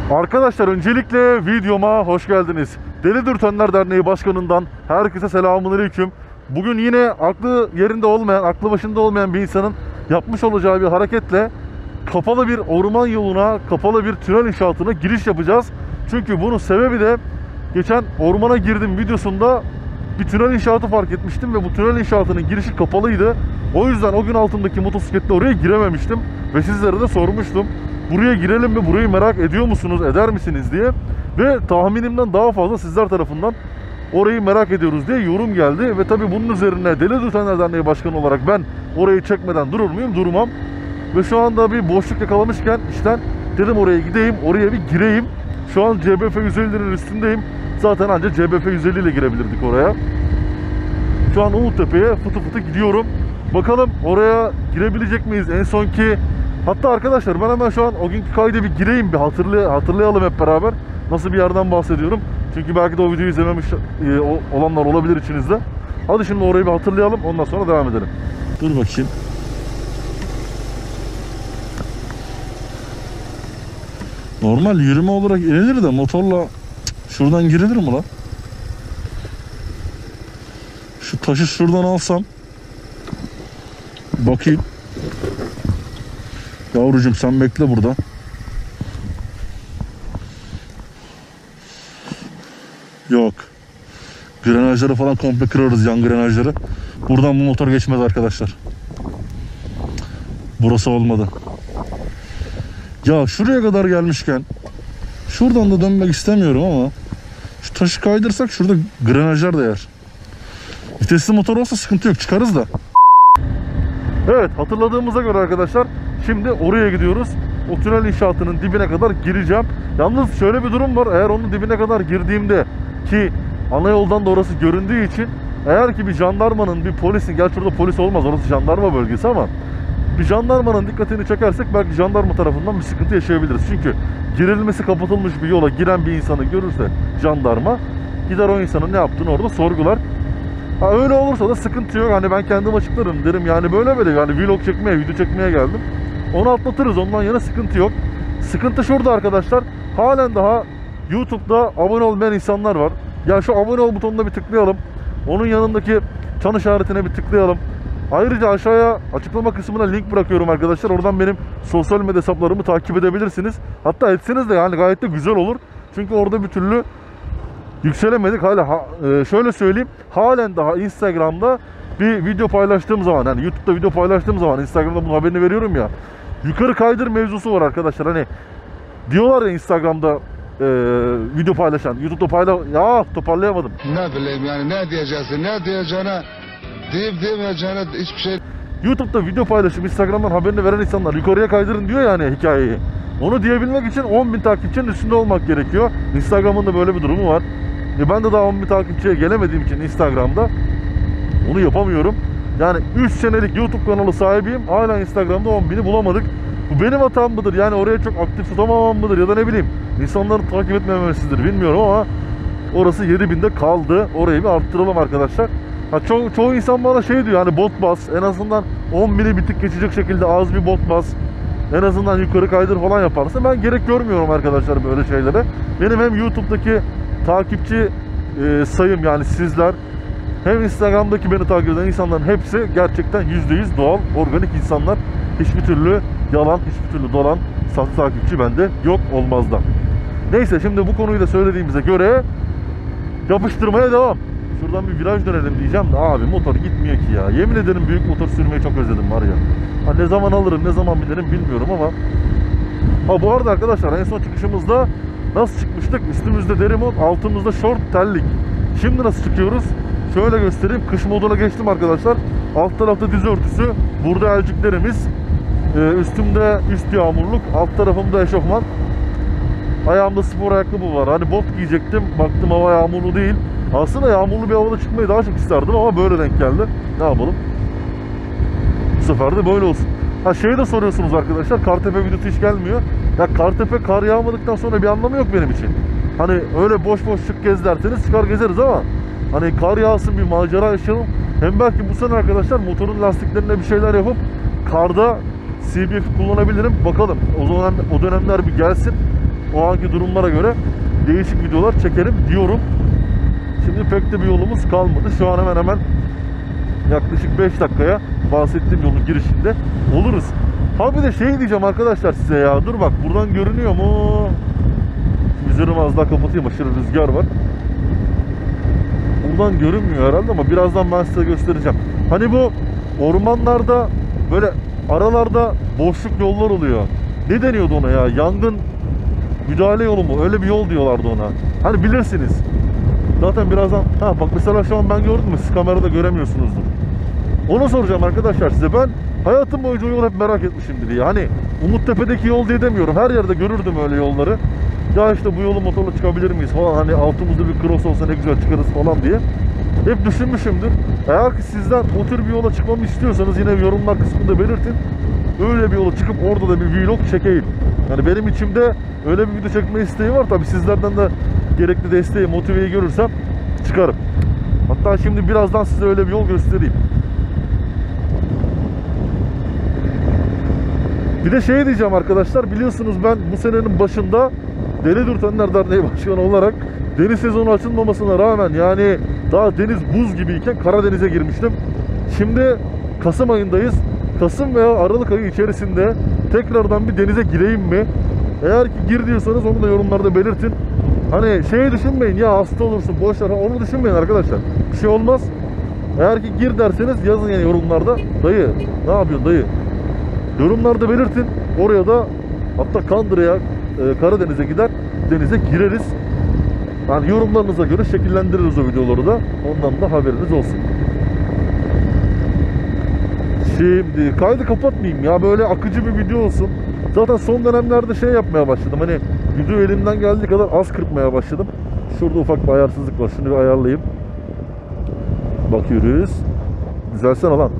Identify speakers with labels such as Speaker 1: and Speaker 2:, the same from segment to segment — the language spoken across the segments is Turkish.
Speaker 1: Arkadaşlar öncelikle videoma hoş geldiniz. Deli Dürtenler Derneği Başkanı'ndan herkese selamünaleyküm. Bugün yine aklı yerinde olmayan, aklı başında olmayan bir insanın yapmış olacağı bir hareketle kapalı bir orman yoluna, kapalı bir tünel inşaatına giriş yapacağız. Çünkü bunun sebebi de geçen ormana girdim videosunda bir tünel inşaatı fark etmiştim ve bu tünel inşaatının girişi kapalıydı. O yüzden o gün altındaki motosikletle oraya girememiştim ve sizlere de sormuştum. Buraya girelim mi, burayı merak ediyor musunuz, eder misiniz diye. Ve tahminimden daha fazla sizler tarafından orayı merak ediyoruz diye yorum geldi. Ve tabi bunun üzerine Deli Dürtenler Derneği Başkanı olarak ben orayı çekmeden durur muyum? Durmam. Ve şu anda bir boşluk yakalamışken işten dedim oraya gideyim, oraya bir gireyim. Şu an CBF 150'nin üstündeyim. Zaten ancak CBF 150 ile girebilirdik oraya. Şu an Umuttepe'ye fıtı fıtı gidiyorum. Bakalım oraya girebilecek miyiz? En sonki... Hatta arkadaşlar ben hemen şu an o günkü kayda bir gireyim, bir hatırlayalım hep beraber. Nasıl bir yerden bahsediyorum. Çünkü belki de o videoyu izlememiş olanlar olabilir içinizde. Hadi şimdi orayı bir hatırlayalım, ondan sonra devam edelim. Dur bakayım. Normal yürüme olarak inilir de motorla şuradan girilir mi lan? Şu taşı şuradan alsam. Bakayım. Yavrucuğum sen bekle burada. Yok. Grenajları falan komple kırarız, yan grenajları. Buradan bu motor geçmez arkadaşlar. Burası olmadı. Ya şuraya kadar gelmişken şuradan da dönmek istemiyorum ama şu taşı kaydırsak şurada grenajlar da yer. Vitesli motor olsa sıkıntı yok, çıkarız da. Evet, hatırladığımıza göre arkadaşlar şimdi oraya gidiyoruz. O tünel inşaatının dibine kadar gireceğim. Yalnız şöyle bir durum var. Eğer onun dibine kadar girdiğimde, ki ana yoldan da orası göründüğü için, eğer ki bir jandarmanın, bir polisin, gerçi orada polis olmaz, orası jandarma bölgesi, ama bir jandarmanın dikkatini çekersek belki jandarma tarafından bir sıkıntı yaşayabiliriz. Çünkü girilmesi kapatılmış bir yola giren bir insanı görürse jandarma gider o insanın ne yaptığını orada sorgular. Ha, öyle olursa da sıkıntı yok. Hani ben kendim açıklarım derim. Yani böyle yani vlog çekmeye, video çekmeye geldim. Onu atlatırız. Ondan yana sıkıntı yok. Sıkıntı şurada arkadaşlar. Halen daha YouTube'da abone olmayan insanlar var. Ya şu abone ol butonuna bir tıklayalım. Onun yanındaki çan işaretine bir tıklayalım. Ayrıca aşağıya açıklama kısmına link bırakıyorum arkadaşlar. Oradan benim sosyal medya hesaplarımı takip edebilirsiniz. Hatta etseniz de yani gayet de güzel olur. Çünkü orada bir türlü yükselemedik. Hala şöyle söyleyeyim. Halen daha Instagram'da bir video paylaştığım zaman, yani YouTube'da video paylaştığım zaman, Instagram'da bunun haberini veriyorum ya. Yukarı kaydır mevzusu var arkadaşlar. Hani diyorlar ya Instagram'da video paylaşan, YouTube'da ya toparlayamadım.
Speaker 2: Ne bileyim yani, ne diyeceksin, ne diyeceğine, deyip demeyeceğine hiçbir şey.
Speaker 1: YouTube'da video paylaşıp Instagram'dan haberini veren insanlar yukarıya kaydırın diyor yani hikayeyi. Onu diyebilmek için 10.000 takipçinin üstünde olmak gerekiyor. Instagram'ın da böyle bir durumu var. Ben de daha 10.000 takipçiye gelemediğim için Instagram'da onu yapamıyorum. Yani 3 senelik YouTube kanalı sahibiyim. Hala Instagram'da 10.000'i bulamadık. Bu benim hatam mıdır? Yani oraya çok aktif tutamamam mıdır? Ya da ne bileyim, insanların takip etmemesidir bilmiyorum ama orası 7.000'de kaldı. Orayı bir arttıralım arkadaşlar. Ha, çoğu insan bana şey diyor, hani bot bas. En azından 10.000'i bir tık geçecek şekilde az bir bot bas. En azından yukarı kaydır falan yaparsa, ben gerek görmüyorum arkadaşlar böyle şeylere. Benim hem YouTube'daki takipçi sayım, yani sizler, hem Instagram'daki beni takip eden insanların hepsi gerçekten %100 doğal, organik insanlar. Hiçbir türlü yalan, hiçbir türlü dolan, sahte takipçi bende yok, olmaz da. Neyse, şimdi bu konuyu da söylediğimize göre yapıştırmaya devam. Şuradan bir viraj dönelim diyeceğim de abi motor gitmiyor ki ya. Yemin ederim büyük motor sürmeyi çok özledim var ya. Ha, ne zaman alırım, ne zaman binerim bilmiyorum ama. Ha, bu arada arkadaşlar en son çıkışımızda nasıl çıkmıştık? Üstümüzde deri mod, altımızda short terlik. Şimdi nasıl çıkıyoruz? Şöyle göstereyim. Kış moduna geçtim arkadaşlar. Alt tarafta diz örtüsü. Burada elciklerimiz. Üstümde üst yağmurluk. Alt tarafımda eşofman. Ayağımda spor ayakkabı var. Hani bot giyecektim. Baktım hava yağmurlu değil. Aslında yağmurlu bir havada çıkmayı daha çok isterdim ama böyle denk geldi. Ne yapalım? Bu sefer de böyle olsun. Ha, şeyi de soruyorsunuz arkadaşlar. Kartepe videosu hiç gelmiyor. Ya Kartepe kar yağmadıktan sonra bir anlamı yok benim için. Hani öyle boş boş çık gez derseniz çıkar gezeriz ama hani kar yağsın, bir macera yaşayalım. Hem belki bu sene arkadaşlar motorun lastiklerine bir şeyler yapıp karda CBF kullanabilirim. Bakalım o dönemler bir gelsin. o anki durumlara göre değişik videolar çekerim diyorum. Şimdi pek de bir yolumuz kalmadı. Şu an hemen hemen yaklaşık 5 dakikaya bahsettiğim yolun girişinde oluruz. Ha bir de şey diyeceğim arkadaşlar size ya. Dur bak buradan görünüyor mu? Üzerimi az daha kapatayım. Aşırı rüzgar var. Buradan görünmüyor herhalde ama birazdan ben size göstereceğim. Hani bu ormanlarda böyle aralarda boşluk yollar oluyor. Ne deniyordu ona ya? Yangın müdahale yolu mu? Öyle bir yol diyorlardı ona. Hani bilirsiniz. Zaten birazdan... Ha bak mesela şu an ben gördüm mü? Siz kamerada göremiyorsunuzdur. Onu soracağım arkadaşlar size. Ben hayatım boyunca o yolu hep merak etmişimdir ya. Hani Umuttepe'deki yol diye demiyorum. Her yerde görürdüm öyle yolları. Ya işte bu yolu motorla çıkabilir miyiz falan. Hani altımızda bir cross olsa ne güzel çıkarız falan diye. Hep düşünmüşümdür. Eğer ki sizler o tür bir yola çıkmamı istiyorsanız yine yorumlar kısmında belirtin. Öyle bir yola çıkıp orada da bir vlog çekeyim. Yani benim içimde öyle bir video çekme isteği var. Tabi sizlerden de gerekli desteği, motiveyi görürsem çıkarım. Hatta şimdi birazdan size öyle bir yol göstereyim. Bir de şey diyeceğim arkadaşlar. Biliyorsunuz ben bu senenin başında Deli Dürtenler Derneği Başkanı olarak deniz sezonu açılmamasına rağmen yani daha deniz buz gibiyken Karadeniz'e girmiştim. Şimdi Kasım ayındayız. Kasım veya Aralık ayı içerisinde tekrardan bir denize gireyim mi? Eğer ki gir diyorsanız onu da yorumlarda belirtin. Hani şeyi düşünmeyin ya hasta olursun boş ver onu düşünmeyin arkadaşlar. Bir şey olmaz. Eğer ki gir derseniz yazın yani yorumlarda. Dayı ne yapıyorsun dayı? Yorumlarda belirtin. Oraya da hatta Kandıra'ya Karadeniz'e gider denize gireriz. Yani yorumlarınıza göre şekillendiririz o videoları da. Ondan da haberiniz olsun. Şimdi kaydı kapatmayayım ya böyle akıcı bir video olsun. Zaten son dönemlerde şey yapmaya başladım. Hani video elimden geldiği kadar az kırpmaya başladım. Şurada ufak bir ayarsızlık var. Şunu bir ayarlayayım. Bakıyoruz. Düzelsene lan.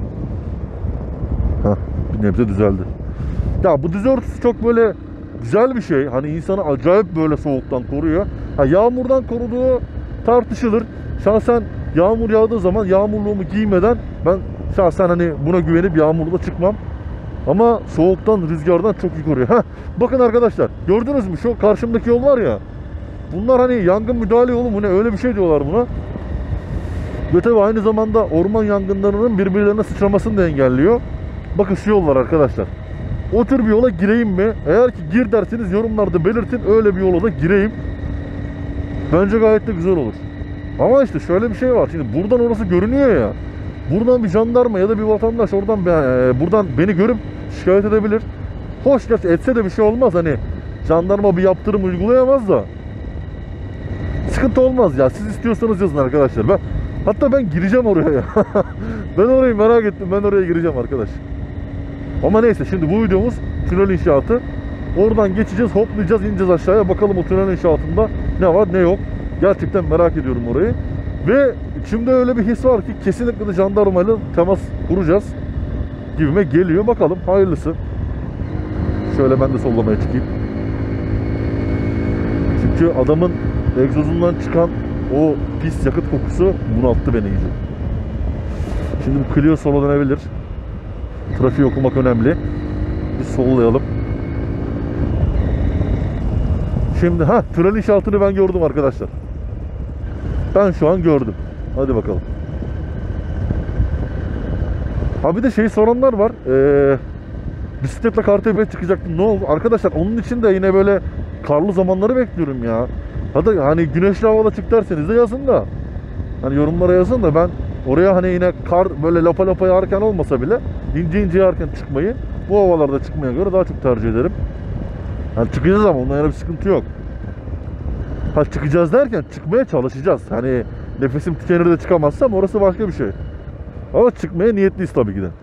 Speaker 1: Heh, bir nebze düzeldi. Ya bu diz örtüsü çok böyle güzel bir şey. Hani insanı acayip böyle soğuktan koruyor. Ha, yağmurdan koruduğu tartışılır. Şahsen yağmur yağdığı zaman yağmurluğumu giymeden ben şahsen hani buna güvenip yağmurda çıkmam. Ama soğuktan, rüzgardan çok iyi koruyor. Heh, bakın arkadaşlar gördünüz mü şu karşımdaki yol var ya. Bunlar hani yangın müdahale yolu mu ne öyle bir şey diyorlar buna. Ve tabi aynı zamanda orman yangınlarının birbirlerine sıçramasını da engelliyor. Bakın şu yollar arkadaşlar. O tür bir yola gireyim mi? Eğer ki gir derseniz yorumlarda belirtin. Öyle bir yola da gireyim. Bence gayet de güzel olur. Ama işte şöyle bir şey var. Şimdi buradan orası görünüyor ya. Buradan bir jandarma ya da bir vatandaş buradan beni görüp şikayet edebilir. Hoş gerçi etse de bir şey olmaz. Hani jandarma bir yaptırım uygulayamaz da. Sıkıntı olmaz ya. Siz istiyorsanız yazın arkadaşlar. Hatta ben gireceğim oraya ya. Ben orayı merak ettim. Ben oraya gireceğim arkadaş. Ama neyse şimdi bu videomuz tünel inşaatı. Oradan geçeceğiz, hoplayacağız, ineceğiz aşağıya. Bakalım o tünel inşaatında ne var ne yok. Gerçekten merak ediyorum orayı. Ve içimde öyle bir his var ki kesinlikle de jandarmayla temas kuracağız gibime geliyor. Bakalım hayırlısı. Şöyle ben de sollamaya çıkayım. Çünkü adamın egzozundan çıkan o pis yakıt kokusu bunalttı beni iyice. Şimdi bu Clio sola dönebilir. Trafiği okumak önemli. Bir sollayalım. Şimdi tünel inşaatını ben gördüm arkadaşlar. Ben şu an gördüm. Hadi bakalım. Ha bir de şey soranlar var. Bisikletle Kartepe'ye çıkacaktım. Ne oldu? Arkadaşlar onun için de yine böyle karlı zamanları bekliyorum ya. Hadi hani güneşli havada çık derseniz de yazın da. Hani yorumlara yazın da ben oraya hani yine kar böyle lapa lapa yağarken olmasa bile ince ince yağarken çıkmayı bu havalarda çıkmaya göre daha çok tercih ederim. Yani çıkacağız ama ondan yana bir sıkıntı yok. Çıkacağız derken çıkmaya çalışacağız. Hani nefesim tükenir de çıkamazsam orası başka bir şey. Ama çıkmaya niyetliyiz tabii ki de.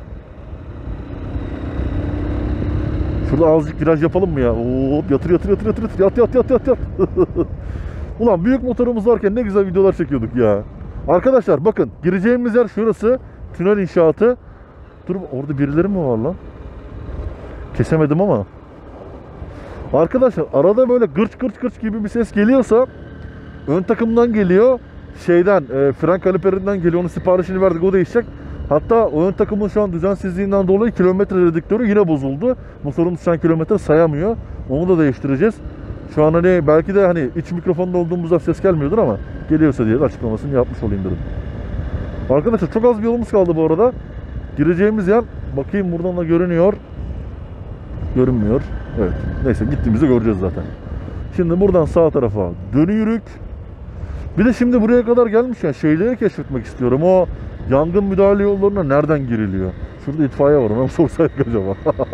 Speaker 1: Şurada azıcık viraj yapalım mı ya? Hop yatır. Yat. Ulan büyük motorumuz varken ne güzel videolar çekiyorduk ya. Arkadaşlar bakın gireceğimiz yer şurası. Tünel inşaatı. Dur orada birileri mi var lan? Kesemedim ama. Arkadaşlar arada böyle gırç gibi bir ses geliyorsa ön takımdan geliyor. Fren kaliperinden geliyor. Onun siparişini verdik, o değişecek. Hatta o ön takımın şu an düzensizliğinden dolayı kilometre redüktörü yine bozuldu. Motorumuz şu an kilometre sayamıyor. Onu da değiştireceğiz. Şu an hani belki de hani iç mikrofonda olduğumuzda ses gelmiyordur ama geliyorsa diye de açıklamasını yapmış olayım dedim. Arkadaşlar çok az bir yolumuz kaldı bu arada. Gireceğimiz yer, bakayım buradan da görünüyor. Görünmüyor. Evet. Neyse gittiğimizde göreceğiz zaten. Şimdi buradan sağ tarafa dönüyoruz. Bir de şimdi buraya kadar gelmişken şeyleri keşfetmek istiyorum. O yangın müdahale yollarına nereden giriliyor? Şurada itfaiye var, ona mı sorsaydık acaba?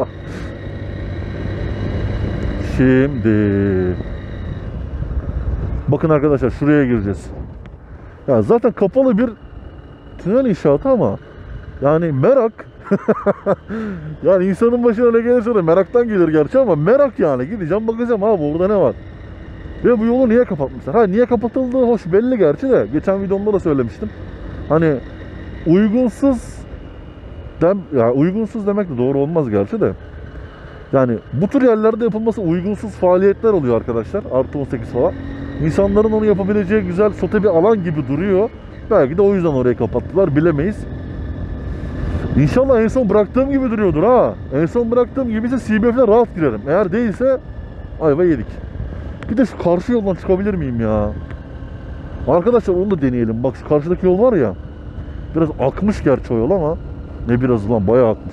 Speaker 1: Şimdi bakın arkadaşlar, şuraya gireceğiz. Ya zaten kapalı bir tünel inşaatı ama yani merak. Yani insanın başına ne gelirse de meraktan gelir gerçi, ama merak yani. Gideceğim bakacağım abi orada ne var. Ve bu yolu niye kapatmışlar? Ha, niye kapatıldığı hoş belli gerçi de. Geçen videomda da söylemiştim. Hani uygunsuz ya uygunsuz demek de doğru olmaz gerçi de. Yani bu tür yerlerde yapılması uygunsuz faaliyetler oluyor arkadaşlar. Artı 18 falan. İnsanların onu yapabileceği güzel sote bir alan gibi duruyor. Belki de o yüzden orayı kapattılar, bilemeyiz. İnşallah en son bıraktığım gibi duruyordur ha. En son bıraktığım gibi ise CBF'le rahat girerim. Eğer değilse ayva yedik. Bir de şu karşı yoldan çıkabilir miyim ya? Arkadaşlar onu da deneyelim. Bak şu karşıdaki yol var ya. Biraz akmış gerçi o yol ama. Ne biraz lan, bayağı akmış.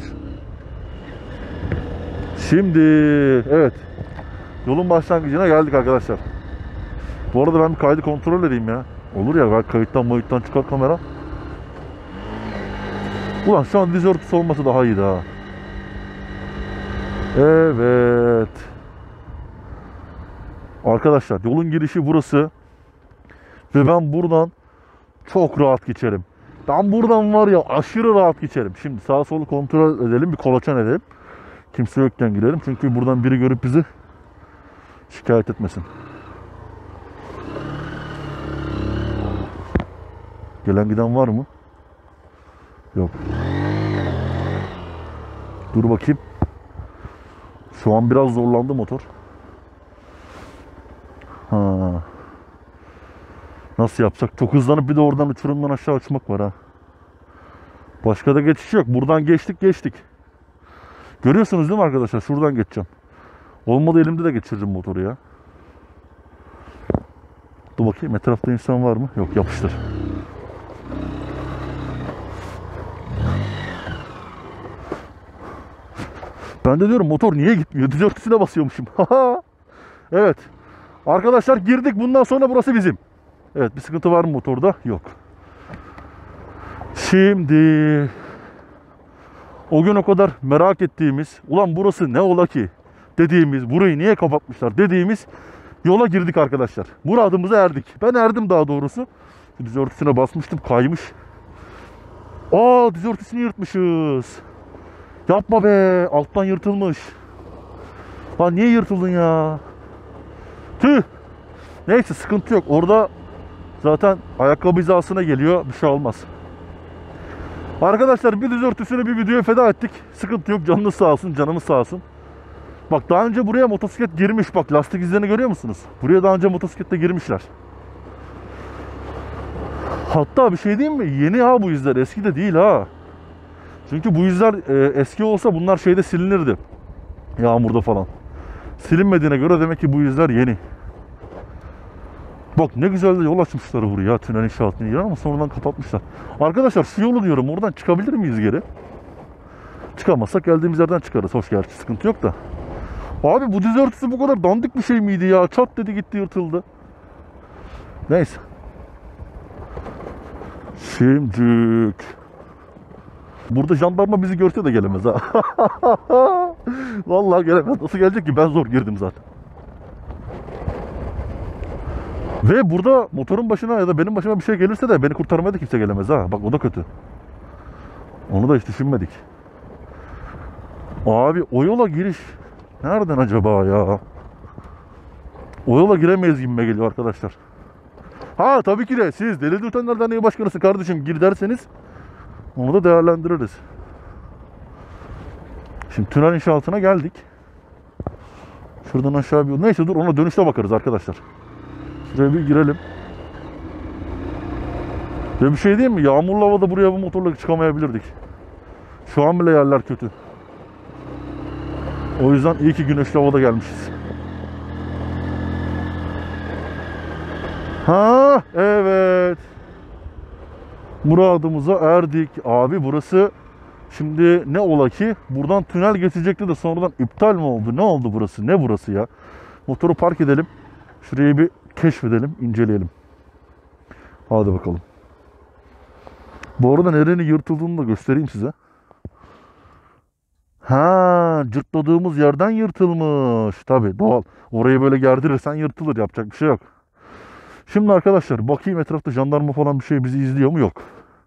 Speaker 1: Şimdi evet. Yolun başlangıcına geldik arkadaşlar. Bu arada ben bir kaydı kontrol edeyim ya. Olur ya, belki kayıttan çıkar kamera. Ulan şu an diz örtüsü olması daha iyi daha. Evet. Arkadaşlar yolun girişi burası. Ve ben buradan çok rahat geçerim. Ben buradan var ya aşırı rahat geçerim. Şimdi sağa solu kontrol edelim, bir kolaçan edelim. Kimse yokken girelim. Çünkü buradan biri görüp bizi şikayet etmesin. Gelen giden var mı? Yok. Dur bakayım. Şu an biraz zorlandı motor. Ha. Nasıl yapsak? Çok hızlanıp bir de oradan uçurumdan aşağı uçmak var ha. Başka da geçiş yok. Buradan geçtik. Görüyorsunuz değil mi arkadaşlar? Şuradan geçeceğim. Olmadı elimde de geçiririm motoru ya. Dur bakayım, etrafta insan var mı? Yok, yapıştır. Ben de diyorum motor niye gitmiyor? Diz örtüsüne basıyormuşum. Evet. Arkadaşlar girdik. Bundan sonra burası bizim. Evet, bir sıkıntı var mı motorda? Yok. Şimdi o gün o kadar merak ettiğimiz, ulan burası ne ola ki dediğimiz, burayı niye kapatmışlar dediğimiz yola girdik arkadaşlar. Muradımıza erdik. Ben erdim daha doğrusu. Diz örtüsüne basmıştım, kaymış. Diz örtüsünü yırtmışız. Yapma be, alttan yırtılmış. Lan niye yırtıldın ya? Tüh. Neyse, sıkıntı yok. Orada zaten ayakkabı hizasına geliyor. Bir şey olmaz. Arkadaşlar bir diz örtüsünü bir videoya feda ettik. Sıkıntı yok. Canınız sağ olsun. Canımız sağ olsun. Bak daha önce buraya motosiklet girmiş. Bak lastik izlerini görüyor musunuz? Buraya daha önce motosikletle girmişler. Hatta bir şey diyeyim mi? Yeni ha bu izler. Eski de değil ha. Çünkü bu izler eski olsa bunlar şeyde silinirdi. Yağmurda falan. Silinmediğine göre demek ki bu izler yeni. Bak ne güzel de yol açmışlar buraya, tünel inşaatını yer, ama sonradan kapatmışlar. Arkadaşlar şu yolu diyorum, oradan çıkabilir miyiz geri? Çıkamazsak geldiğimiz yerden çıkarız. Hoş, gerçi sıkıntı yok da. Abi bu diz örtüsü bu kadar dandik bir şey miydi ya? Çat dedi gitti, yırtıldı. Neyse. Şimdicik. Burada jandarma bizi görse de gelemez ha. Vallahi gelemez. Nasıl gelecek ki? Ben zor girdim zaten. Ve burada motorun başına ya da benim başıma bir şey gelirse de beni kurtarmaya da kimse gelemez ha. Bak o da kötü. Onu da hiç düşünmedik. Abi o yola giriş nereden acaba ya? O yola giremeyiz gibime geliyor arkadaşlar. Ha tabii ki de siz Deli Dürtenler Derneği Başkanısı kardeşim, gir derseniz onu da değerlendiririz. Şimdi tünel inşaatına geldik. Şuradan aşağı bir... Neyse dur, ona dönüşte bakarız arkadaşlar. Şuraya bir girelim. Ve bir şey diyeyim mi? Yağmurlu havada buraya bu motorla çıkamayabilirdik. Şu an bile yerler kötü. O yüzden iyi ki güneşli havada gelmişiz. Ha evet. Muradımıza erdik. Abi burası şimdi ne ola ki buradan tünel geçecekti de sonradan iptal mi oldu? Ne oldu burası? Ne burası ya? Motoru park edelim. Şurayı bir keşfedelim, inceleyelim. Hadi bakalım. Bu arada nerenin yırtıldığını da göstereyim size. Ha, cırtladığımız yerden yırtılmış. Tabii doğal. Orayı böyle gerdirirsen yırtılır. Yapacak bir şey yok. Şimdi arkadaşlar bakayım etrafta jandarma falan bir şey bizi izliyor mu? Yok.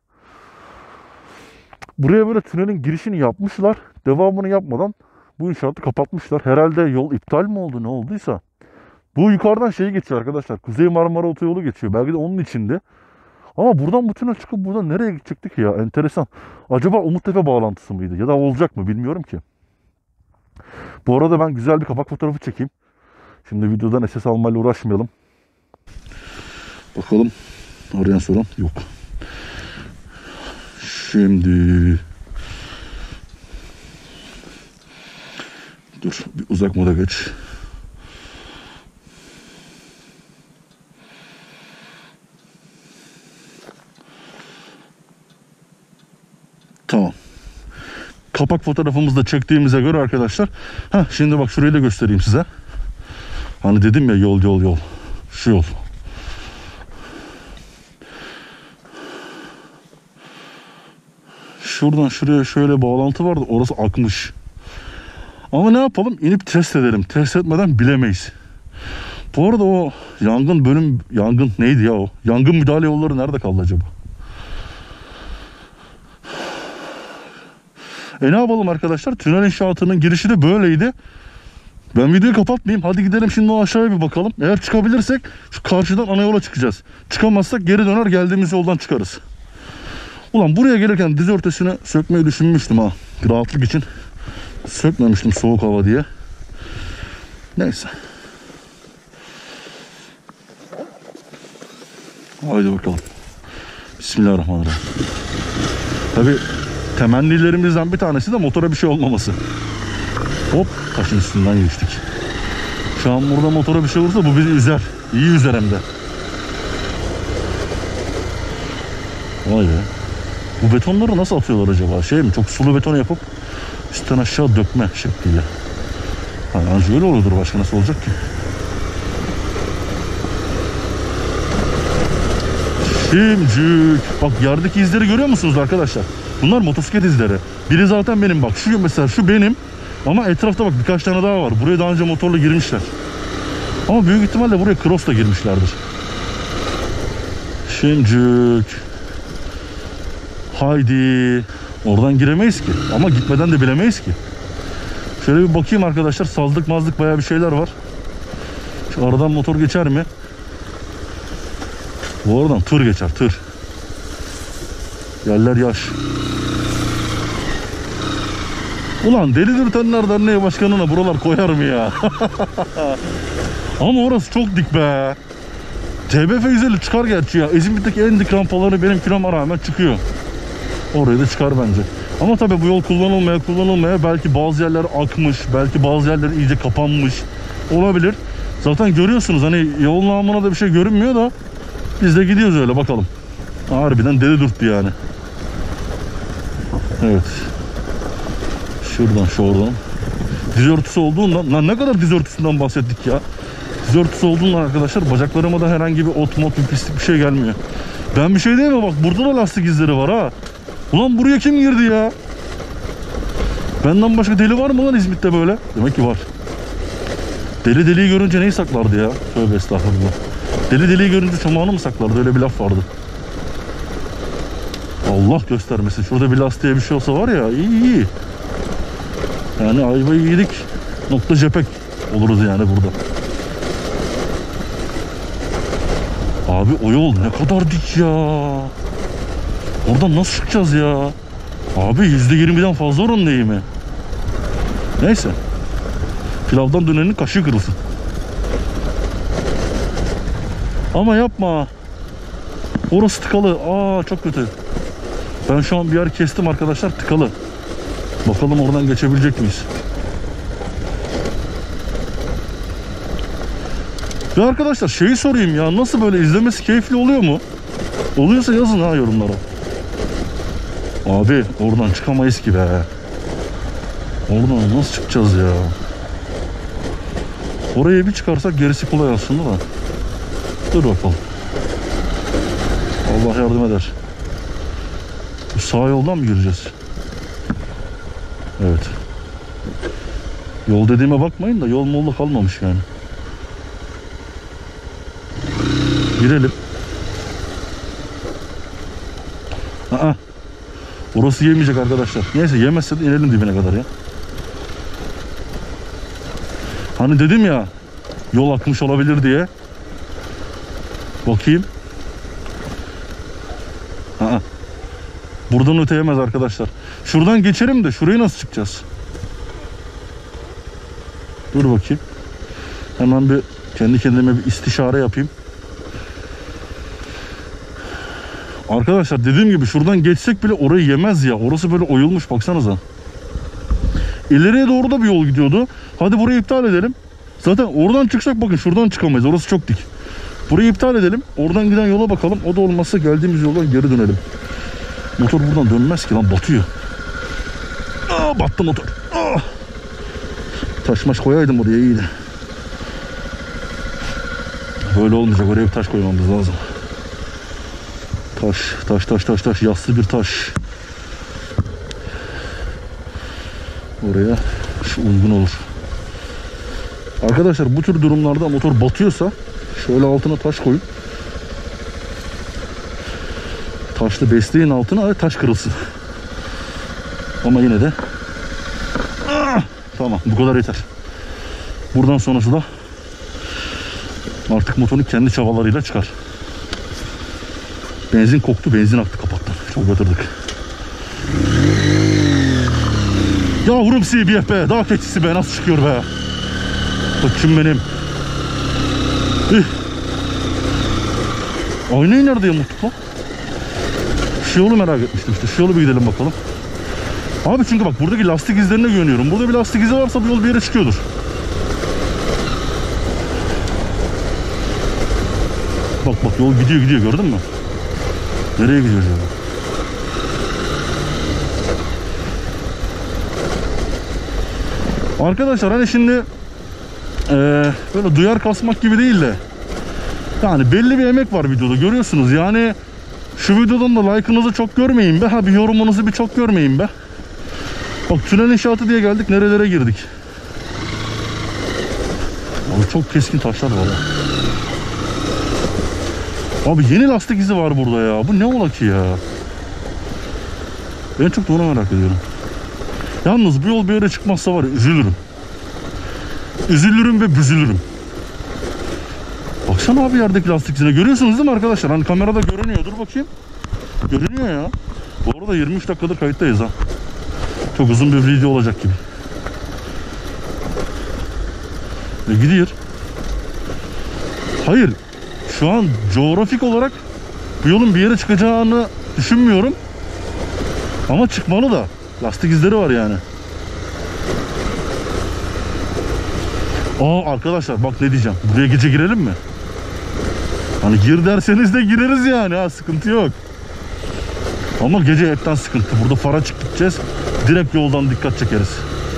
Speaker 1: Buraya böyle tünelin girişini yapmışlar. Devamını yapmadan bu inşaatı kapatmışlar. Herhalde yol iptal mi oldu, ne olduysa. Bu yukarıdan şey geçiyor arkadaşlar. Kuzey Marmara Otoyolu geçiyor. Belki de onun içinde. Ama buradan bu tünel çıkıp buradan nereye gidecektik ya? Enteresan. Acaba Umuttepe bağlantısı mıydı? Ya da olacak mı bilmiyorum ki. Bu arada ben güzel bir kapak fotoğrafı çekeyim. Şimdi videodan SS almayla uğraşmayalım. Bakalım. Arayan soran yok. Şimdi dur bir uzak moda geç. Tamam. Kapak fotoğrafımızı da çektiğimize göre arkadaşlar. Şimdi bak şurayı da göstereyim size. Hani dedim ya yol. Şu yol. Şuradan şuraya şöyle bağlantı vardı. Orası akmış. Ama ne yapalım? İnip test edelim. Test etmeden bilemeyiz. Bu arada o yangın neydi ya o? Yangın müdahale yolları nerede kaldı acaba? Ne yapalım arkadaşlar? Tünel inşaatının girişi de böyleydi. Ben videoyu kapatmayayım. Hadi gidelim şimdi o aşağıya bir bakalım. Eğer çıkabilirsek şu karşıdan ana yola çıkacağız. Çıkamazsak geri döner geldiğimiz yoldan çıkarız. Ulan buraya gelirken diz örtüsünü sökmeyi düşünmüştüm ha. Rahatlık için. Sökmemiştim soğuk hava diye. Neyse. Haydi bakalım. Bismillahirrahmanirrahim. Tabii temennilerimizden bir tanesi de motora bir şey olmaması. Hop, taşın üstünden geçtik. Şu an burada motora bir şey olursa bu bizi üzer. İyi üzer hem de. Vay be. Bu betonları nasıl atıyorlar acaba? Şey mi? Çok sulu beton yapıp üstten aşağı dökme şekliyle. Yani öyle oluyordur. Başka nasıl olacak ki? Şimdi bak yerdeki izleri görüyor musunuz arkadaşlar? Bunlar motosiklet izleri. Biri zaten benim bak. Şu mesela şu benim. Ama etrafta bak birkaç tane daha var. Buraya daha önce motorla girmişler. Ama büyük ihtimalle buraya cross'la girmişlerdir. Şimdi haydi. Oradan giremeyiz ki. Ama gitmeden de bilemeyiz ki. Şöyle bir bakayım arkadaşlar. Sazlık mazlık bayağı bir şeyler var. Şu aradan motor geçer mi? Bu aradan tır geçer, tır. Yerler yaş. Ulan Deli Dürtenler Derneği Başkanı'na buralar koyar mı ya? Ama orası çok dik be. TBF 150 çıkar gerçi ya. İzmit'teki en dik rampaları benim kiloma rağmen çıkıyor. Oraya da çıkar bence. Ama tabii bu yol kullanılmaya belki bazı yerler akmış, belki bazı yerler iyice kapanmış olabilir. Zaten görüyorsunuz hani yolun namına da bir şey görünmüyor da biz de gidiyoruz öyle bakalım. Harbiden deli dürttü yani. Evet. Şuradan. Diz örtüsü olduğundan, lan ne kadar diz örtüsünden bahsettik ya. Diz örtüsü olduğundan arkadaşlar bacaklarıma da herhangi bir ot bir pislik bir şey gelmiyor. Ben bir şey değil mi bak burada da lastik izleri var ha. Ulan buraya kim girdi ya? Benden başka deli var mı lan İzmit'te böyle? Demek ki var. Deli deliyi görünce neyi saklardı ya? Tövbe estağfurullah. Deli deliyi görünce çomağını mı saklardı? Öyle bir laf vardı. Allah göstermesin. Şurada bir lastiğe bir şey olsa var ya iyi. Yani ayvayı yedik. Nokta cepek oluruz yani burada. Abi o yol ne kadar dik ya. Oradan nasıl çıkacağız ya? Abi %20'den fazla oranın eğimi. Neyse. Pilavdan dönenin kaşığı kırılsın. Ama yapma. Orası tıkalı. Çok kötü. Ben şu an bir yer kestim arkadaşlar, tıkalı. Bakalım oradan geçebilecek miyiz? Ve arkadaşlar şeyi sorayım ya, nasıl böyle izlemesi keyifli oluyor mu? Oluyorsa yazın ha yorumlara. Abi oradan çıkamayız ki be. Oradan nasıl çıkacağız ya? Oraya bir çıkarsak gerisi kolay aslında da. Dur bakalım. Allah yardım eder. Bu sağ yoldan mı gireceğiz? Evet. Yol dediğime bakmayın da yol molda kalmamış yani. Girelim. Aa, orası yemeyecek arkadaşlar. Neyse yemezse de inelim dibine kadar ya. Hani dedim ya yol akmış olabilir diye. Bakayım. Aa, buradan öte yemez arkadaşlar. Şuradan geçerim de şuraya nasıl çıkacağız? Dur bakayım. Hemen bir kendi kendime bir istişare yapayım. Arkadaşlar dediğim gibi şuradan geçsek bile orayı yemez ya. Orası böyle oyulmuş baksanıza. İleriye doğru da bir yol gidiyordu. Hadi burayı iptal edelim. Zaten oradan çıksak bakın şuradan çıkamayız. Orası çok dik. Burayı iptal edelim. Oradan giden yola bakalım. O da olmazsa geldiğimiz yoldan geri dönelim. Motor buradan dönmez ki lan, batıyor. Aa, battı motor. Aa. Taş maş koyaydım oraya, iyiydi. Böyle olmayacak, oraya bir taş koymamız lazım. Taş. Yassı bir taş. Oraya şu uygun olur. Arkadaşlar bu tür durumlarda motor batıyorsa şöyle altına taş koyun. Taşlı besleyin altına, taş kırılsın. Ama yine de tamam, bu kadar yeter. Buradan sonrası da artık motorun kendi çabalarıyla çıkar. Benzin koktu, benzin aktı kapaktan. Çok batırdık. Yavrum CBF be, dağ keçisi be, nasıl çıkıyor be? Koçum benim. Aynayı nerede yamulttuk lan? Şu yolu merak etmiştim işte. Şu yolu bir gidelim bakalım. Abi çünkü bak buradaki lastik izlerine güveniyorum. Burada bir lastik izi varsa bu yol bir yere çıkıyordur. Bak yol gidiyor gördün mü? Nereye gidiyor acaba? Arkadaşlar hani şimdi böyle duyar kasmak gibi değil de yani belli bir emek var videoda, görüyorsunuz yani. Şu videodan da like'ınızı çok görmeyin be. Ha, bir yorumunuzu bir çok görmeyin be. Bak tünel inşaatı diye geldik, nerelere girdik. Abi çok keskin taşlar var ya. Abi yeni lastik izi var burada ya. Bu ne ola ki ya? Ben çok da onu merak ediyorum. Yalnız bu yol bir yere çıkmazsa var ya, üzülürüm. Üzülürüm ve büzülürüm. Baksana abi yerdeki lastik izine. Görüyorsunuz değil mi arkadaşlar? Hani kamerada görünüyor. Dur bakayım. Görünüyor ya. Bu arada 23 dakikadır kayıttayız ha. Çok uzun bir video olacak gibi. Ve gidiyor. Hayır. Şu an coğrafik olarak bu yolun bir yere çıkacağını düşünmüyorum. Ama çıkmalı da. Lastik izleri var yani. Aa arkadaşlar bak ne diyeceğim. Buraya gece girelim mi? Hani gir derseniz de gireriz yani, ha, sıkıntı yok. Ama gece hepten sıkıntı. Burada fara çık gideceğiz. Direkt yoldan dikkat çekeriz.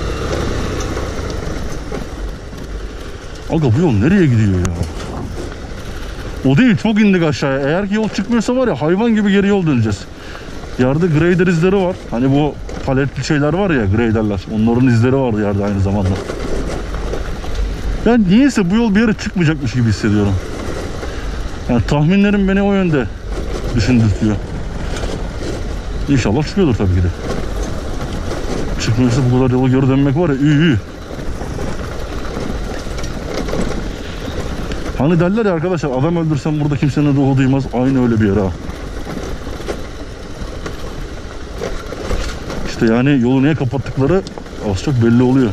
Speaker 1: Aga bu yol nereye gidiyor ya? O değil, çok indik aşağıya. Eğer ki yol çıkmıyorsa var ya, hayvan gibi geri yol döneceğiz. Yerde grader izleri var. Hani bu paletli şeyler var ya, graderler. Onların izleri vardı yerde aynı zamanda. Ben niyeyse bu yol bir yere çıkmayacakmış gibi hissediyorum. Yani tahminlerim beni o yönde düşündürtüyor. İnşallah çıkıyordur tabii ki de. Çıkmıyorsa bu kadar yolu geri dönmek var ya, Hani derler ya arkadaşlar, adam öldürsem burada kimsenin ruhu duymaz. Aynı öyle bir yer ha. İşte yani yolu niye kapattıkları az çok belli oluyor.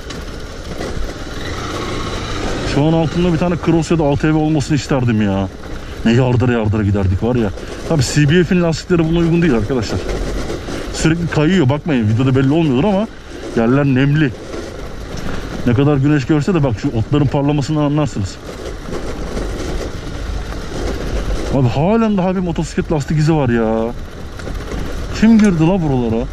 Speaker 1: Şu an altında bir tane Cross ya da ATV olmasını isterdim ya. Ne yardıra giderdik var ya. Tabi CBF'in lastikleri buna uygun değil arkadaşlar. Sürekli kayıyor, bakmayın videoda belli olmuyordur ama yerler nemli. Ne kadar güneş görse de bak şu otların parlamasından anlarsınız. Abi halen daha bir motosiklet lastik izi var ya. Kim girdi la buralara?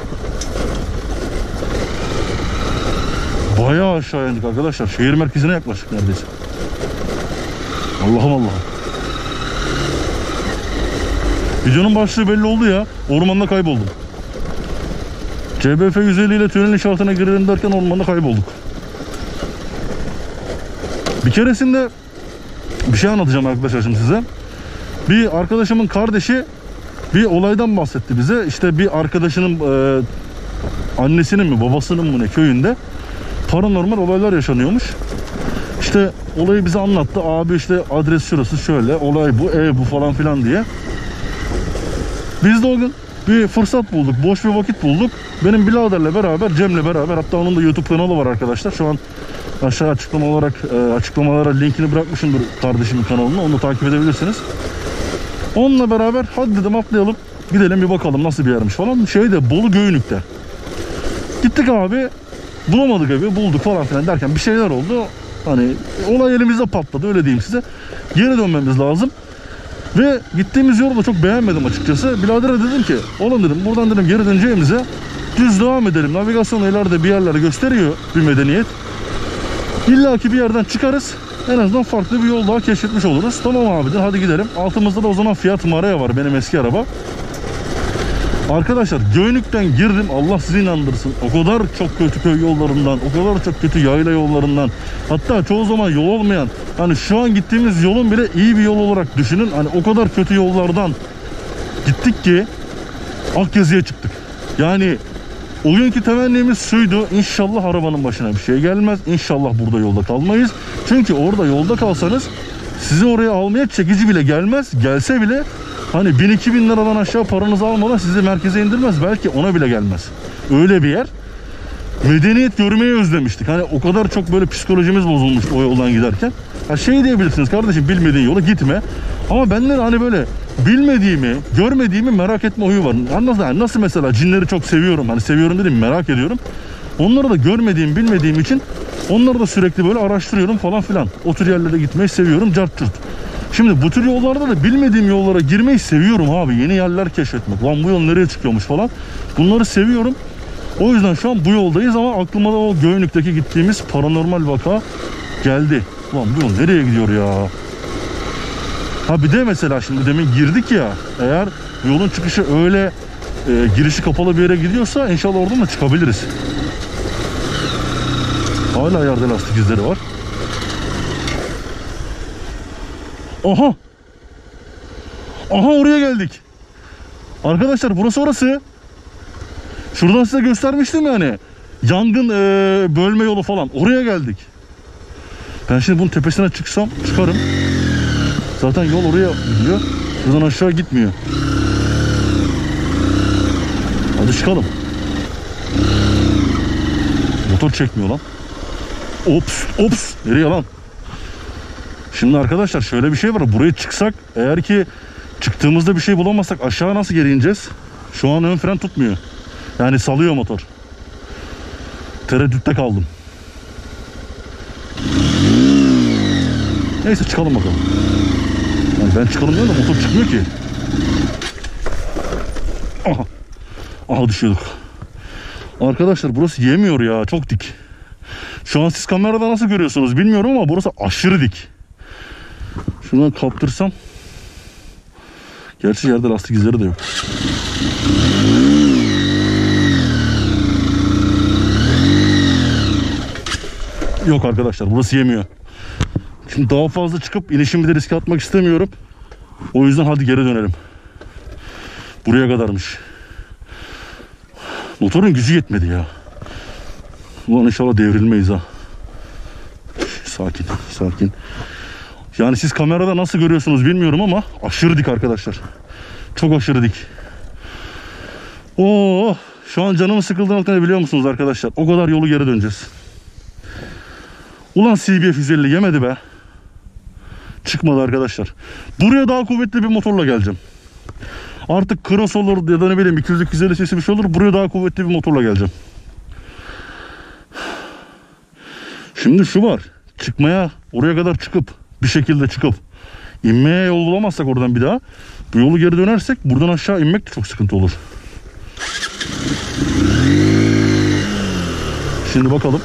Speaker 1: Bayağı aşağı indik arkadaşlar. Şehir merkezine yaklaştık neredeyse. Allah'ım Allah'ım. Videonun başlığı belli oldu ya. Ormanda kayboldum. CBF 150 ile tünel inşaatına girelim derken ormanda kaybolduk. Bir keresinde bir şey anlatacağım arkadaşlar şimdi size. Bir arkadaşımın kardeşi bir olaydan bahsetti bize. İşte bir arkadaşının annesinin mi babasının mı ne köyünde paranormal olaylar yaşanıyormuş. İşte olayı bize anlattı. Abi işte adres şurası şöyle, olay bu, bu falan filan diye. Biz de o gün bir fırsat bulduk, boş bir vakit bulduk. Benim biraderle beraber, Cem'le beraber, hatta onun da YouTube kanalı var arkadaşlar. Şu an aşağı açıklamalara linkini bırakmışımdır kardeşimin kanalına. Onu takip edebilirsiniz. Onunla beraber hadi dedim atlayalım, gidelim bir bakalım nasıl bir yermiş falan. Şeyde Bolu Göynük'te. Gittik abi, bulamadık evi, bulduk falan filan derken bir şeyler oldu. Hani olay elimizde patladı, öyle diyeyim size. Geri dönmemiz lazım. Ve gittiğimiz yolu da çok beğenmedim açıkçası. Biradere dedim ki, oğlum dedim buradan dedim geri döneceğimize düz devam edelim. Navigasyon ileride bir yerleri gösteriyor, bir medeniyet. İlla ki bir yerden çıkarız. En azından farklı bir yol daha keşfetmiş oluruz. Tamam abi de hadi gidelim. Altımızda da o zaman Fiat Marea var, benim eski araba. Arkadaşlar Göynük'ten girdim, Allah sizi inandırsın. O kadar çok kötü köy yollarından, o kadar çok kötü yayla yollarından, hatta çoğu zaman yol olmayan, hani şu an gittiğimiz yolun bile iyi bir yol olarak düşünün. Hani o kadar kötü yollardan gittik ki Akyazı'ya çıktık. Yani o günkü temennimiz şuydu: İnşallah arabanın başına bir şey gelmez, İnşallah burada yolda kalmayız. Çünkü orada yolda kalsanız sizi oraya almaya çekici bile gelmez. Gelse bile hani 1000-2000 liradan aşağı paranızı almadan sizi merkeze indirmez. Belki ona bile gelmez. Öyle bir yer. Medeniyet görmeyi özlemiştik. Hani o kadar çok böyle psikolojimiz bozulmuş o yoldan giderken. Ha şey diyebilirsiniz, kardeşim bilmediğin yola gitme. Ama bende de hani böyle bilmediğimi, görmediğimi merak etme huyu var. Nasıl mesela cinleri çok seviyorum. Hani seviyorum dedim, merak ediyorum. Onları da görmediğim, bilmediğim için onları da sürekli böyle araştırıyorum falan filan. O tür yerlere gitmeyi seviyorum, cart curt. Şimdi bu tür yollarda da bilmediğim yollara girmeyi seviyorum abi. Yeni yerler keşfetmek. Lan bu yol nereye çıkıyormuş falan. Bunları seviyorum. O yüzden şu an bu yoldayız ama aklıma da o Göynük'teki gittiğimiz paranormal vaka geldi. Lan bu yol nereye gidiyor ya? Ha bir de mesela şimdi demin girdik ya. Eğer yolun çıkışı öyle girişi kapalı bir yere gidiyorsa inşallah oradan da çıkabiliriz. Hala yerde lastik izleri var. Aha. Aha oraya geldik. Arkadaşlar burası orası. Şuradan size göstermiştim yani. Yangın bölme yolu falan. Oraya geldik. Ben şimdi bunun tepesine çıksam çıkarım. Zaten yol oraya gidiyor. Buradan aşağı gitmiyor. Hadi çıkalım. Motor çekmiyor lan. Ops ops. Nereye lan? Şimdi arkadaşlar şöyle bir şey var. Buraya çıksak, eğer ki çıktığımızda bir şey bulamazsak aşağı nasıl geri ineceğiz? Şu an ön fren tutmuyor. Yani salıyor motor. Tereddütte kaldım. Neyse çıkalım bakalım. Yani ben çıkalım diyorum da motor çıkmıyor ki. Aha. Aha düşüyorduk. Arkadaşlar burası yemiyor ya. Çok dik. Şu an siz kamerada nasıl görüyorsunuz bilmiyorum ama burası aşırı dik. Şuradan kaptırsam. Gerçi yerde lastik izleri de yok. Yok arkadaşlar burası yemiyor. Şimdi daha fazla çıkıp inişimi de riske atmak istemiyorum. O yüzden hadi geri dönelim. Buraya kadarmış. Motorun gücü yetmedi ya. Ulan inşallah devrilmeyiz ha. Sakin sakin. Yani siz kamerada nasıl görüyorsunuz bilmiyorum ama aşırı dik arkadaşlar. Çok aşırı dik. Oo, şu an canımı sıkıldığını biliyor musunuz arkadaşlar? O kadar yolu geri döneceğiz. Ulan CBF 150 yemedi be. Çıkmadı arkadaşlar. Buraya daha kuvvetli bir motorla geleceğim. Artık cross olur ya da ne bileyim 200-250 sesi bir şey olur. Buraya daha kuvvetli bir motorla geleceğim. Şimdi şu var. Çıkmaya, oraya kadar çıkıp bir şekilde çıkıp İnmeye yol bulamazsak oradan bir daha, bu yolu geri dönersek buradan aşağı inmek de çok sıkıntı olur. Şimdi bakalım.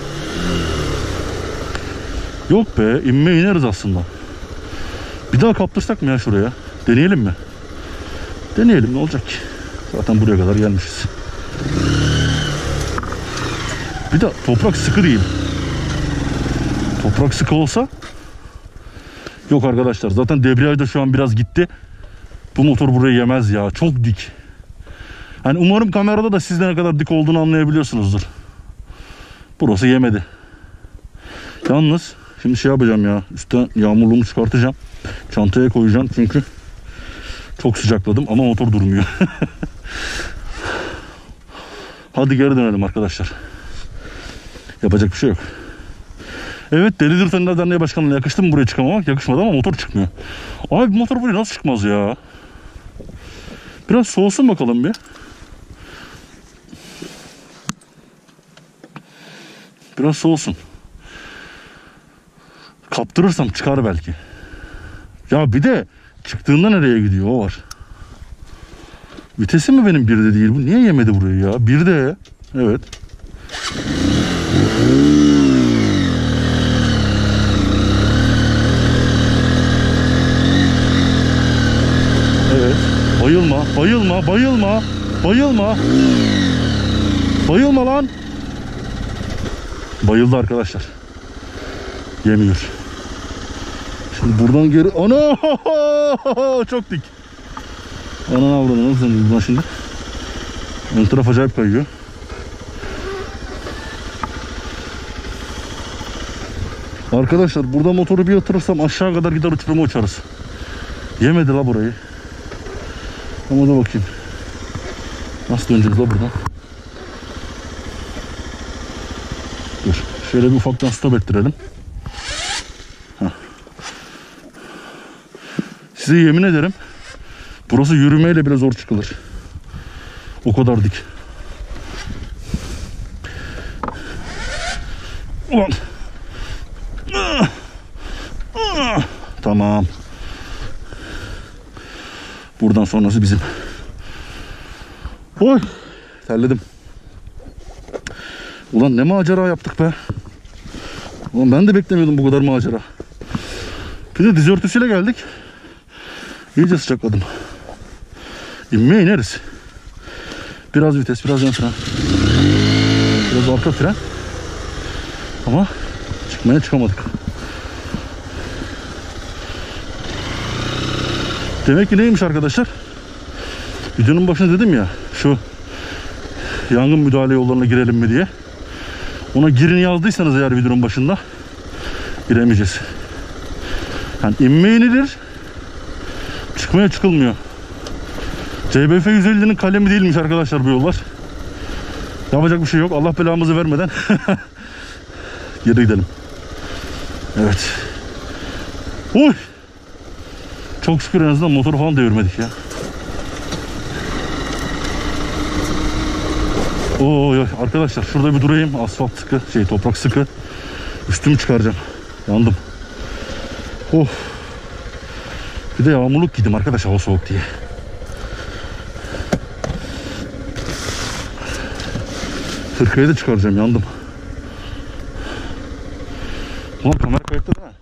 Speaker 1: Yok be, inmeye ineriz aslında. Bir daha kaptırsak mı ya şuraya? Deneyelim mi? Deneyelim, ne olacak ki? Zaten buraya kadar gelmişiz. Bir de toprak sıkı değil. Toprak sıkı olsa... Yok arkadaşlar, zaten debriyaj da şu an biraz gitti. Bu motor burayı yemez ya, çok dik. Hani umarım kamerada da siz de ne kadar dik olduğunu anlayabiliyorsunuzdur. Burası yemedi. Yalnız şimdi şey yapacağım ya, üstten yağmurluğumu çıkartacağım. Çantaya koyacağım çünkü çok sıcakladım ama motor durmuyor. Hadi geri dönelim arkadaşlar. Yapacak bir şey yok. Evet, Delidir Fener Derneği Başkanı'na yakıştı mı buraya çıkamamak? Yakışmadı ama motor çıkmıyor. Abi motor buraya nasıl çıkmaz ya? Biraz soğusun bakalım bir. Biraz soğusun. Kaptırırsam çıkar belki. Ya bir de çıktığında nereye gidiyor, o var. Vitesi mi benim 1'de değil? Bu niye yemedi burayı ya? 1'de. Evet. Evet. Bayılma, bayılma, bayılma. Bayılma. Bayılma lan. Bayıldı arkadaşlar. Yemiyor. Şimdi buradan geri... Ana! Çok dik. Ana avradı. Nasıl buradan şimdi? Ön taraf acayip kayıyor. Arkadaşlar burada motoru bir yatırırsam aşağı kadar gider, uçuruma uçarız. Yemedi la burayı. Ama da bakayım. Nasıl döneceğiz la buradan? Dur. Şöyle bir ufaktan stop ettirelim. Heh. Size yemin ederim, burası yürümeyle bile zor çıkılır. O kadar dik. Ulan. Tamam. Buradan sonrası bizim. Oy. Terledim. Ulan ne macera yaptık be. Ulan ben de beklemiyordum bu kadar macera. Bir de diz örtüsüyle geldik. İyice sıcakladım. İnmeye ineriz. Biraz vites, biraz ön fren. Biraz arka fren. Ama çıkmaya çıkamadık. Demek ki neymiş arkadaşlar? Videonun başında dedim ya, şu yangın müdahale yollarına girelim mi diye. Ona girin yazdıysanız eğer videonun başında, giremeyeceğiz. Yani inmeye inilir, çıkmaya çıkılmıyor. CBF 150'nin kalemi değilmiş arkadaşlar bu yollar. Yapacak bir şey yok. Allah belamızı vermeden geri gidelim. Evet. Uy! Çok şükür en azından motoru falan devirmedik ya. Oo arkadaşlar, şurada bir durayım. Asfalt sıkı, toprak sıkı. Üstümü çıkaracağım. Yandım. Oh. Bir de yağmurluk giydim arkadaş, hava soğuk diye. Hırkayı da çıkaracağım, yandım. Ulan kamera kayıtta değil mi?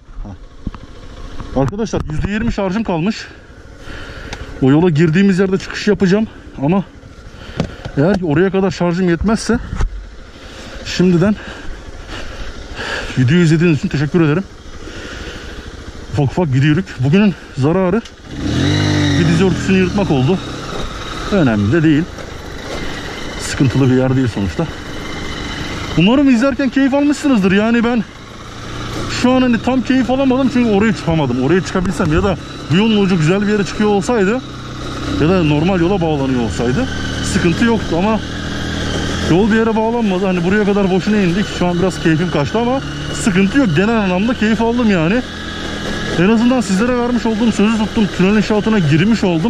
Speaker 1: Ha. Arkadaşlar %20 şarjım kalmış. O yola girdiğimiz yerde çıkış yapacağım. Ama eğer ki oraya kadar şarjım yetmezse, şimdiden videoyu izlediğiniz için teşekkür ederim. Ufak ufak gidiyoruz. Bugünün zararı bir diz örtüsünü yırtmak oldu. Önemli de değil. Sıkıntılı bir yer değil sonuçta. Umarım izlerken keyif almışsınızdır. Yani ben şu an hani tam keyif alamadım çünkü oraya çıkamadım. Oraya çıkabilsem ya da bu yolun ucu güzel bir yere çıkıyor olsaydı ya da normal yola bağlanıyor olsaydı sıkıntı yoktu ama yol bir yere bağlanmadı. Hani buraya kadar boşuna indik. Şu an biraz keyfim kaçtı ama sıkıntı yok. Genel anlamda keyif aldım yani. En azından sizlere vermiş olduğum sözü tuttum. Tünel inşaatına girmiş oldum.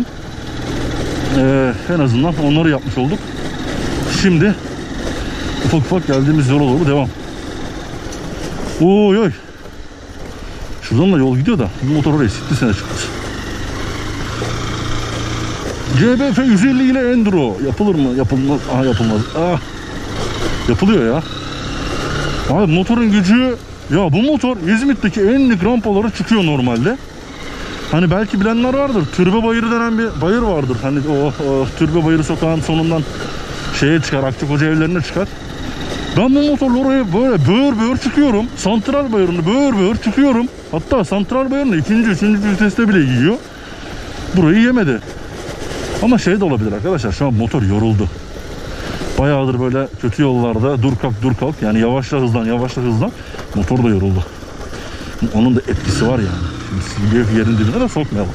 Speaker 1: En azından onları yapmış olduk. Şimdi ufak ufak geldiğimiz yola doğru devam. Oy oy. Şuradan da yol gidiyor da bu motor oraya sikti sene çıkmış. CBF 150 ile Enduro yapılır mı? Yapılmaz. Aha, yapılmaz. Ah. Yapılıyor ya. Abi motorun gücü, ya bu motor İzmit'teki en dik rampalara çıkıyor normalde. Hani belki bilenler vardır. Türbe Bayırı denen bir bayır vardır. Hani o Türbe Bayırı sokağın sonundan şeye çıkar, Akçakoca evlerine çıkar. Ben bu motorla oraya böyle böğür çıkıyorum. Santral Bayırı'nı böğür çıkıyorum. Hatta Santral Bayırı'nı 2. 3. viteste bile yiyor. Burayı yemedi. Ama şey de olabilir arkadaşlar, şu an motor yoruldu. Bayağıdır böyle kötü yollarda dur kalk yani yavaşla hızlan motor da yoruldu. Onun da etkisi var yani. Şimdi yerin dibine de sokmayalım.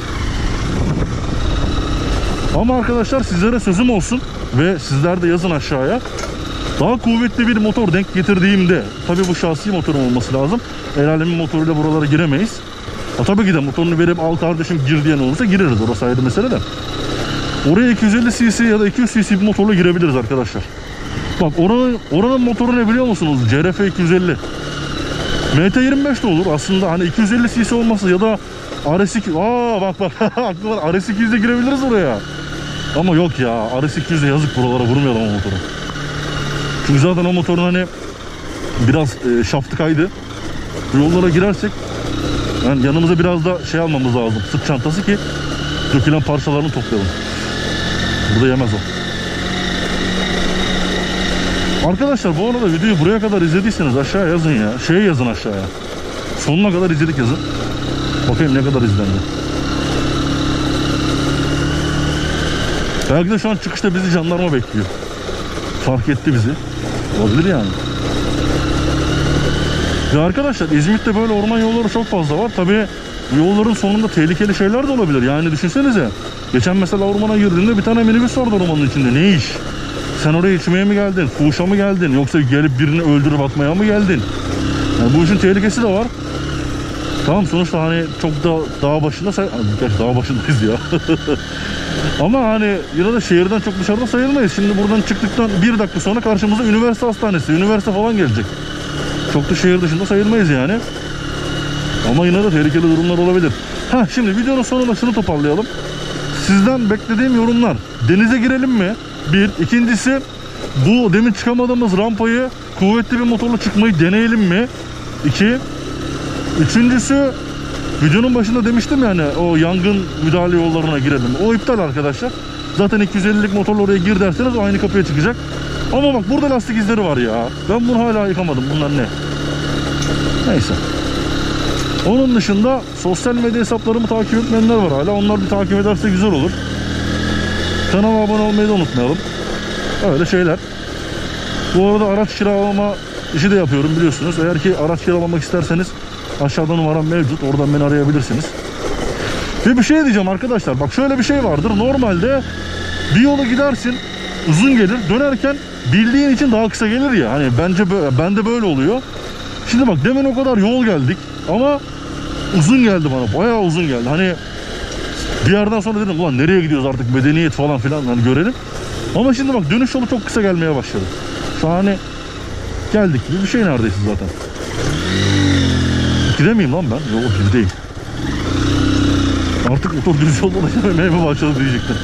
Speaker 1: Ama arkadaşlar sizlere sözüm olsun ve sizler de yazın aşağıya. Daha kuvvetli bir motor denk getirdiğimde, tabi bu şahsi motorum olması lazım. El alemin motoruyla buralara giremeyiz. Tabii ki de motorunu verip al kardeşim gir diyen olursa gireriz, orası ayrı mesele de. Oraya 250 cc ya da 200 cc bir motorla girebiliriz arkadaşlar. Bak oranın motoru ne biliyor musunuz? CRF 250. MT25 de olur aslında, hani 250 cc olması ya da RS2. Bak aklıma RS200'de girebiliriz oraya. Ama yok ya, RS200'de yazık, buralara vurmayalım o motoru. Çünkü zaten o motorun hani biraz şaftı kaydı. Bu yollara girersek yani yanımıza biraz da şey almamız lazım, sırt çantası, ki dökülen parçalarını toplayalım. Burada yemez o. Arkadaşlar bu arada videoyu buraya kadar izlediyseniz aşağıya yazın ya. Yazın aşağıya. Sonuna kadar izledik yazın. Bakayım ne kadar izlendi. Belki de şu an çıkışta bizi jandarma bekliyor. Fark etti bizi. Olabilir yani. Ve arkadaşlar İzmit'te böyle orman yolları çok fazla var. Tabii bu yolların sonunda tehlikeli şeyler de olabilir. Yani düşünsenize. Geçen mesela ormana girdiğinde bir tane minibüs vardı ormanın içinde. Ne iş? Sen oraya içmeye mi geldin? Fuhuşa mı geldin? Yoksa gelip birini öldürüp atmaya mı geldin? Yani bu işin tehlikesi de var. Tamam, sonuçta hani çok da dağ başında gerçi dağ başındayız ya. Ama hani yine de şehirden çok dışarıda sayılmayız. Şimdi buradan çıktıktan 1 dakika sonra karşımıza üniversite hastanesi, üniversite falan gelecek. Çok da şehir dışında sayılmayız yani. Ama yine de tehlikeli durumlar olabilir. Şimdi videonun sonunda şunu toparlayalım. Sizden beklediğim yorumlar. Denize girelim mi? Bir. İkincisi, bu demin çıkamadığımız rampayı kuvvetli bir motorla çıkmayı deneyelim mi? 2. Üçüncüsü, videonun başında demiştim yani, o yangın müdahale yollarına girelim. O iptal arkadaşlar. Zaten 250'lik motorla oraya gir derseniz o aynı kapıya çıkacak. Ama bak burada lastik izleri var ya. Ben bunu hala yıkamadım. Bunlar ne? Neyse. Onun dışında sosyal medya hesaplarımı takip etmeyenler var hala. Onlar bir takip ederse güzel olur. Kanala abone olmayı da unutmayalım. Öyle şeyler. Bu arada araç kiralama işi de yapıyorum biliyorsunuz. Eğer ki araç kiralamak isterseniz aşağıda numaram mevcut. Oradan beni arayabilirsiniz. Ve bir şey diyeceğim arkadaşlar. Bak şöyle bir şey vardır. Normalde bir yolu gidersin, uzun gelir. Dönerken bildiğin için daha kısa gelir ya. Hani bende böyle oluyor. Şimdi bak demin o kadar yol geldik ama uzun geldi bana. Bayağı uzun geldi. Hani bir yerden sonra dedim ulan nereye gidiyoruz artık, medeniyet falan filan hani görelim. Ama şimdi bak dönüş yolu çok kısa gelmeye başladı. Şu an hani geldik gibi bir şey neredeyse zaten. Gidemeyim lan ben. Yok gideyim. Artık motor düz yolda da yemeye mi başladı diyecektim.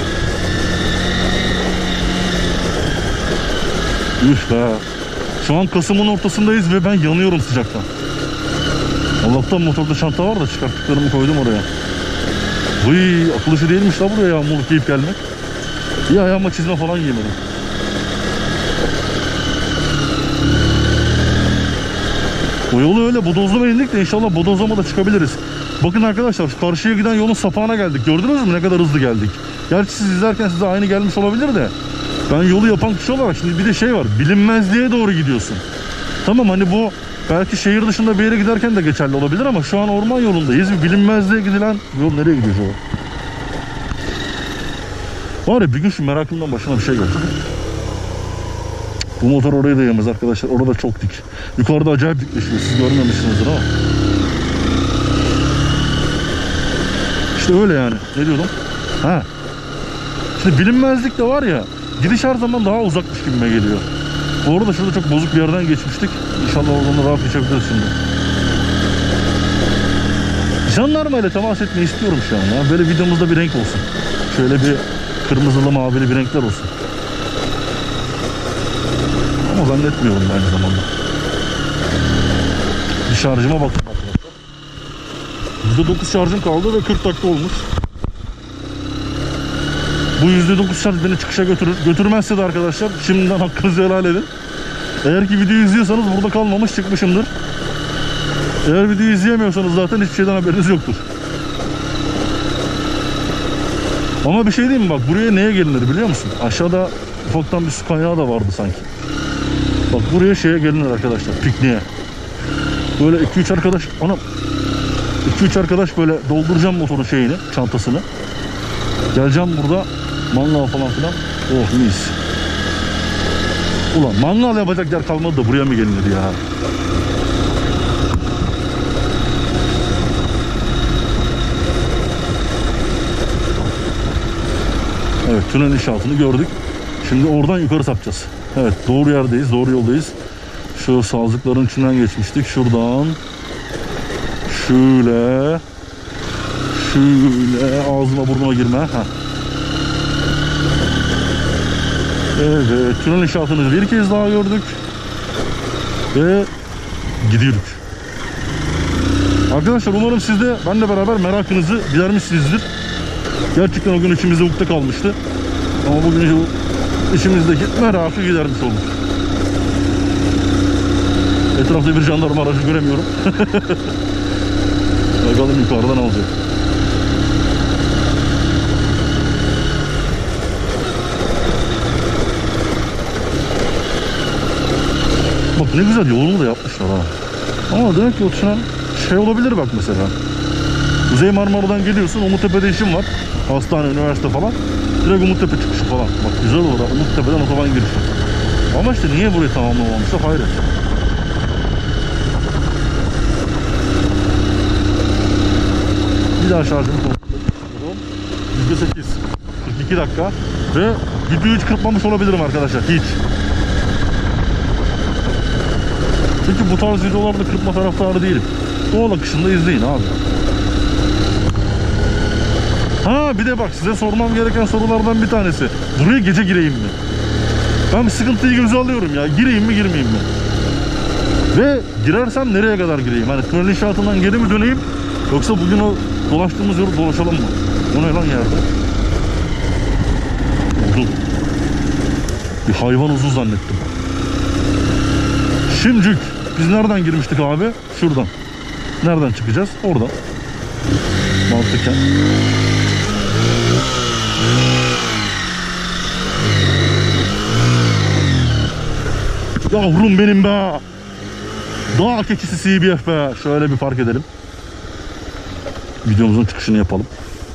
Speaker 1: Üf be. Şu an Kasım'ın ortasındayız ve ben yanıyorum sıcaktan. Allah'tan motorda çanta var da çıkarttıklarımı koydum oraya. Vıy, akıl işi değilmiş la buraya yağmurluk giyip gelmek. İyi ayağıma çizme falan giymedim. O yolu öyle bodozlama indik de inşallah bodozlama da çıkabiliriz. Bakın arkadaşlar şu karşıya giden yolun sapağına geldik. Gördünüz mü ne kadar hızlı geldik? Gerçi siz izlerken size aynı gelmiş olabilir de. Ben yolu yapan kişi olarak şimdi bir de şey var. Bilinmezliğe doğru gidiyorsun. Tamam hani bu belki şehir dışında bir yere giderken de geçerli olabilir ama şu an orman yolundayız. Bilinmezliğe gidilen yol nereye gidiyor şu an? Var ya bir gün şu merakımdan başına bir şey geldi. Bu motor oraya da yemez arkadaşlar. Orada çok dik. Yukarıda acayip dikleşiyor. Siz görmemişsinizdir ama. İşte öyle yani. Ne diyordum? Şimdi bilinmezlik de var ya. Gidiş her zaman daha uzakmış gibime geliyor. Bu arada şurada çok bozuk bir yerden geçmiştik. İnşallah oradan da rahat geçebiliriz şimdi. Jandarmayla temas etmeyi istiyorum şu an ya. Böyle videomuzda bir renk olsun. Şöyle bir kırmızılı mavili bir renkler olsun. Ama zannetmiyorum aynı zamanda. Bir şarjıma bakın arkadaşlar. %9 şarjım kaldı ve 40 dakika olmuş. Bu %9 şarj beni çıkışa götürür. Götürmezse de arkadaşlar şimdiden hakkınızı helal edin. Eğer ki videoyu izliyorsanız burada kalmamış çıkmışımdır. Eğer videoyu izleyemiyorsanız zaten hiçbir şeyden haberiniz yoktur. Ama bir şey diyeyim mi, bak buraya neye gelinir biliyor musun? Aşağıda ufaktan bir su kaynağı da vardı sanki. Bak buraya şeye gelinir arkadaşlar, pikniğe. Böyle 2-3 arkadaş, 2-3 arkadaş böyle dolduracağım motorun şeyini, çantasını. Geleceğim burada mangal falan filan. Oh mis. Ulan mangal yapacak yer kalmadı da buraya mı gelinir ya? Evet, tünel inşaatını gördük. Şimdi oradan yukarı sapacağız. Evet, doğru yerdeyiz, doğru yoldayız. Şu sazlıkların içinden geçmiştik. Şuradan şöyle ağzıma burnuma girme. Heh. Evet, tünel inşaatını bir kez daha gördük ve gidiyoruz. Arkadaşlar umarım siz de benimle beraber merakınızı gidermişsinizdir. Gerçekten o gün içimizde ukde kalmıştı. Ama bugün içimizdeki merakı gidermiş olduk. Etrafta bir jandarma aracı göremiyorum. Bakalım yukarıdan alacak. Bak ne güzel yolunu da yapmışlar ha. Ama demek ki o tünel şey olabilir bak mesela. Kuzey Marmara'dan geliyorsun, Umuttepe'de işim var. Hastane, üniversite falan. Direkt Umuttepe çıkışı falan. Bak güzel olur ha, Umuttepe'den otoban girişi. Ama işte niye burayı tamamlamamışlar? Hayret. Bir daha şarjımı kontrol ediyorum. %8. 42 dakika. Ve videoyu hiç kırpmamış olabilirim arkadaşlar. Hiç. Çünkü bu tarz videolarda kırpma taraftarı değilim. Doğal akışında izleyin abi. Ha bir de bak, size sormam gereken sorulardan bir tanesi. Buraya gece gireyim mi? Ben bir sıkıntıyı göze alıyorum ya. Gireyim mi girmeyeyim mi? Ve girersem nereye kadar gireyim? Hani tünel inşaatından geri mi döneyim? Yoksa bugün o dolaştığımız yolu dolaşalım mı? O ne lan yerde? Uzun. Bir hayvan uzun zannettim. Şimdicik. Biz nereden girmiştik abi? Şuradan. Nereden çıkacağız? Oradan. Mantıken. Yavrum benim be. Dağ keçisi CBF be. Şöyle bir park edelim. Videomuzun çıkışını yapalım.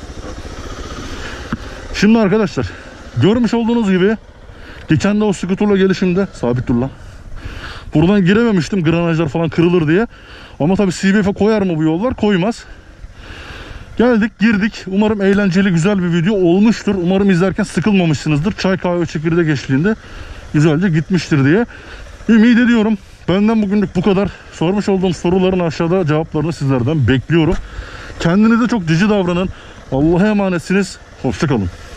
Speaker 1: Şimdi arkadaşlar, görmüş olduğunuz gibi geçen de o skuturla gelişimde, sabit dur lan. Buradan girememiştim, granajlar falan kırılır diye. Ama tabii CBF'e koyar mı bu yollar? Koymaz. Geldik, girdik. Umarım eğlenceli, güzel bir video olmuştur. Umarım izlerken sıkılmamışsınızdır. Çay, kahve, çekirdek eşliğinde güzelce gitmiştir diye ümit ediyorum. Benden bugünlük bu kadar. Sormuş olduğum soruların aşağıda cevaplarını sizlerden bekliyorum. Kendinize çok cici davranın. Allah'a emanetsiniz. Hoşça kalın.